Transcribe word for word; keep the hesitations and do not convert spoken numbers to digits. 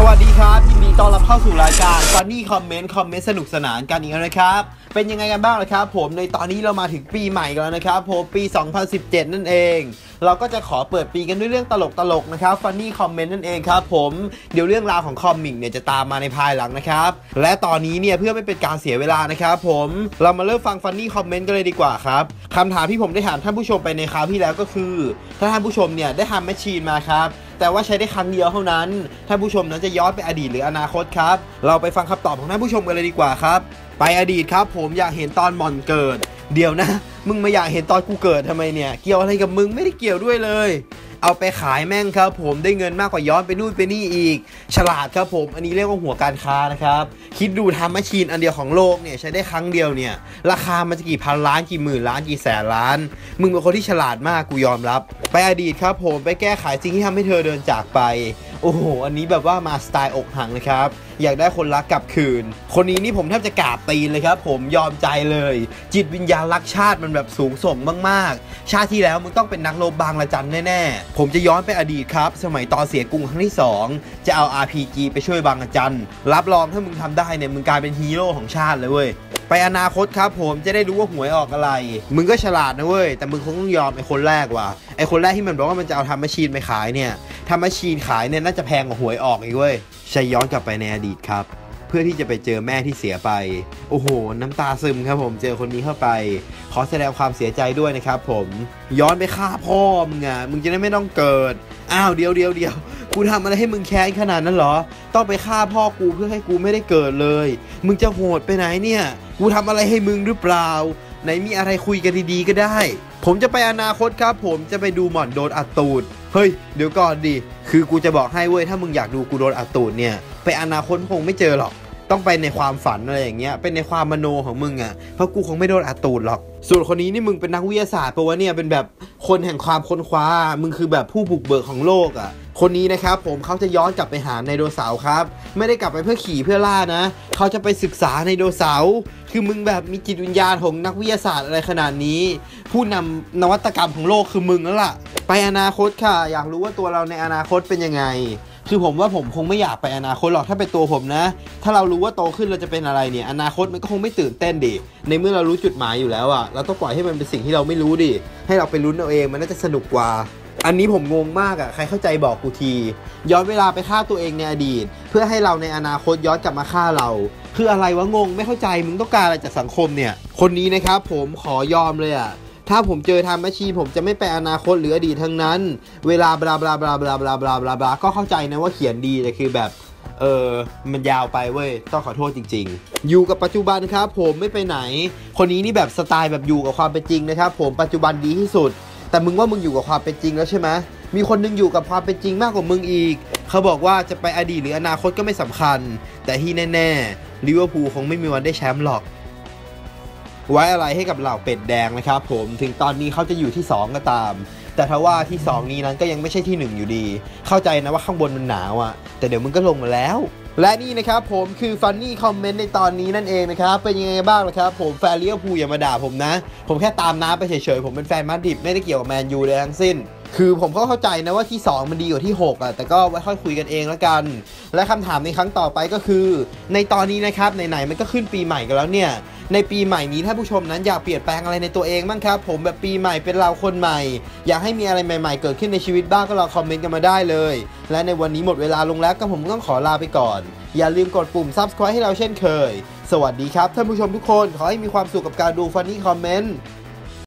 วัสดีครับยินดีต้อนรับเข้าสู่รายการ Funny Comment คอมเมนต์สนุกสนานกันอีกแล้วนะครับเป็นยังไงกันบ้างล่ะครับผมในตอนนี้เรามาถึงปีใหม่กันแล้วนะครับผมปีสองพันสิบเจ็ดนั่นเองเราก็จะขอเปิดปีกันด้วยเรื่องตลกๆนะครับ Funny Comment นั่นเองครับผมเดี๋ยวเรื่องราวของคอมิกเนี่ยจะตามมาในภายหลังนะครับและตอนนี้เนี่ยเพื่อไม่เป็นการเสียเวลานะครับผมเรามาเริ่มฟัง Funny Comment กันเลยดีกว่าครับคำถามที่ผมได้ถามท่านผู้ชมไปในคราวที่แล้วก็คือถ้าท่านผู้ชมเนี่ยได้ทำแมชชีนมาครับแต่ว่าใช้ได้ครั้งเดียวเท่านั้นท่านผู้ชมนั้นจะย้อนไปอดีตหรืออนาคตครับเราไปฟังคำตอบของท่านผู้ชมกันเลยดีกว่าครับไปอดีตครับผมอยากเห็นตอนหม่อนเกิดเดี๋ยวนะมึงมาอยากเห็นตอนกูเกิดทำไมเนี่ยเกี่ยวอะไรกับมึงไม่ได้เกี่ยวด้วยเลยเอาไปขายแม่งครับผมได้เงินมากกว่าย้อนไปนู่นไปนี่อีกฉลาดครับผมอันนี้เรียกว่าหัวการค้านะครับคิดดูทำแมชชีนอันเดียวของโลกเนี่ยใช้ได้ครั้งเดียวเนี่ยราคามันจะกี่พันล้านกี่หมื่นล้านกี่แสนล้านมึงเป็นคนที่ฉลาดมากกูยอมรับไปอดีตครับผมไปแก้ไขสิ่งที่ทำให้เธอเดินจากไปโอ้โหอันนี้แบบว่ามาสไตล์อกหักนะครับอยากได้คนรักกลับคืนคนนี้นี่ผมแทบจะกราบตีนเลยครับผมยอมใจเลยจิตวิญญาณรักชาติมันแบบสูงส่งมากๆชาติที่แล้วมึงต้องเป็นนักรบบางระจันแน่ๆผมจะย้อนไปอดีตครับสมัยตอนเสียกรุงครั้งที่สองจะเอา อาร์ พี จี ไปช่วยบางระจันรับรองถ้ามึงทำได้เนี่ยมึงกลายเป็นฮีโร่ของชาติเลยเว้ยไปอนาคตครับผมจะได้รู้ว่าหวยออกอะไรมึงก็ฉลาดนะเว้ยแต่มึงคงต้องยอมไอ้คนแรกว่ะไอ้คนแรกที่มันบอกว่ามันจะเอาทำแมชชีนไปขายเนี่ยทำแมชชีนขายเนี่ยน่าจะแพงกว่าหวยออกอีกเว้ยใช้ย้อนกลับไปในอดีตครับเพื่อที่จะไปเจอแม่ที่เสียไปโอ้โหน้ำตาซึมครับผมเจอคนนี้เข้าไปขอแสดงความเสียใจด้วยนะครับผมย้อนไปฆ่าพ่อมึงอ่ะมึงจะได้ไม่ต้องเกิดอ้าวเดี๋ยวเดี๋ยวเดี๋ยวกูทำอะไรให้มึงแค้นขนาดนั้นเหรอต้องไปฆ่าพ่อกูเพื่อให้กูไม่ได้เกิดเลยมึงจะโหดไปไหนเนี่ยกูทำอะไรให้มึงหรือเปล่าไหนมีอะไรคุยกันดีๆก็ได้ผมจะไปอนาคตครับผมจะไปดูหม่อนโดนอัดตูดเฮ้ยเดี๋ยวก่อนดิคือกูจะบอกให้เว้ยถ้ามึงอยากดูกูโดนอัดตูดเนี่ยไปอนาคตคงไม่เจอหรอกต้องไปในความฝันอะไรอย่างเงี้ยเป็นในความมโนของมึงอ่ะเพราะกูคงไม่โดนอัดตูดหรอกส่วนคนนี้นี่มึงเป็นนักวิทยาศาสตร์ปะวะเนี่ยเป็นแบบคนแห่งความค้นคว้ามึงคือแบบผู้บุกเบิกของโลกอ่ะคนนี้นะครับผมเขาจะย้อนกลับไปหาไดโนเสาร์ครับไม่ได้กลับไปเพื่อขี่เพื่อล่านะเขาจะไปศึกษาไดโนเสาร์คือมึงแบบมีจิตวิญญาณของนักวิทยาศาสตร์อะไรขนาดนี้ผู้นำนวัตกรรมของโลกคือมึงแล้วล่ะไปอนาคตค่ะอยากรู้ว่าตัวเราในอนาคตเป็นยังไงคือผมว่าผมคงไม่อยากไปอนาคตหรอกถ้าเป็นตัวผมนะถ้าเรารู้ว่าโตขึ้นเราจะเป็นอะไรเนี่ยอนาคตมันก็คงไม่ตื่นเต้นดิในเมื่อเรารู้จุดหมายอยู่แล้วอ่ะเราต้องปล่อยให้มันเป็นสิ่งที่เราไม่รู้ดิให้เราไปลุ้นเอาเองมันน่าจะสนุกกว่าอันนี้ผมงงมากอ่ะใครเข้าใจบอกกูทีย้อนเวลาไปฆ่าตัวเองในอดีตเพื่อให้เราในอนาคตย้อนกลับมาฆ่าเราคืออะไรวะงงไม่เข้าใจมึงต้องการอะไรจากสังคมเนี่ยคนนี้นะครับผมขอยอมเลยอ่ะถ้าผมเจอทำแมชชีนผมจะไม่ไปอนาคตหรืออดีตทั้งนั้นเวลาบลาบลาบลาบลาบลาบลาบลาบลาก็เข้าใจนะว่าเขียนดีแต่คือแบบเออมันยาวไปเว้ยต้องขอโทษจริงๆอยู่กับปัจจุบันครับผมไม่ไปไหนคนนี้นี่แบบสไตล์แบบอยู่กับความเป็นจริงนะครับผมปัจจุบันดีที่สุดแต่มึงว่ามึงอยู่กับความเป็นจริงแล้วใช่ไหมมีคนนึงอยู่กับความเป็นจริงมากกว่ามึงอีกเขาบอกว่าจะไปอดีตหรืออนาคตก็ไม่สำคัญแต่ที่แน่ๆลิเวอร์พูลคงไม่มีวันได้แชมป์หรอกไว้อะไรให้กับเหล่าเป็ดแดงนะครับผมถึงตอนนี้เขาจะอยู่ที่สองก็ตามแต่ถ้าว่าที่สองนี้นั้นก็ยังไม่ใช่ที่หนึ่งอยู่ดีเข้าใจนะว่าข้างบนมันหนาวอ่ะแต่เดี๋ยวมึงก็ลงมาแล้วและนี่นะครับผมคือฟันนี่คอมเมนต์ในตอนนี้นั่นเองนะครับเป็นยังไงบ้างนะครับผมแฟนลิเวอร์พูลอย่ามาด่าผมนะผมแค่ตามน้ำไปเฉยๆผมเป็นแฟนมาดริดไม่ได้เกี่ยวกับแมนยูเลยทั้งสิ้นคือผมก็เข้าใจนะว่าที่สองมันดีกว่าที่หกอ่ะแต่ก็ไว้ค่อยคุยกันเองแล้วกันและคำถามในครั้งต่อไปก็คือในตอนนี้นะครับไหนๆมันก็ขึ้นปีใหม่กันแล้วเนี่ยในปีใหม่นี้ท่านผู้ชมนั้นอยากเปลี่ยนแปลงอะไรในตัวเองบ้างครับผมแบบปีใหม่เป็นเราคนใหม่อยากให้มีอะไรใหม่ๆเกิดขึ้นในชีวิตบ้างก็ลองคอมเมนต์กันมาได้เลยและในวันนี้หมดเวลาลงแล้วก็ผมต้องขอลาไปก่อนอย่าลืมกดปุ่ม ซับสไครบ์ ให้เราเช่นเคยสวัสดีครับท่านผู้ชมทุกคนขอให้มีความสุขกับการดู Funny Comment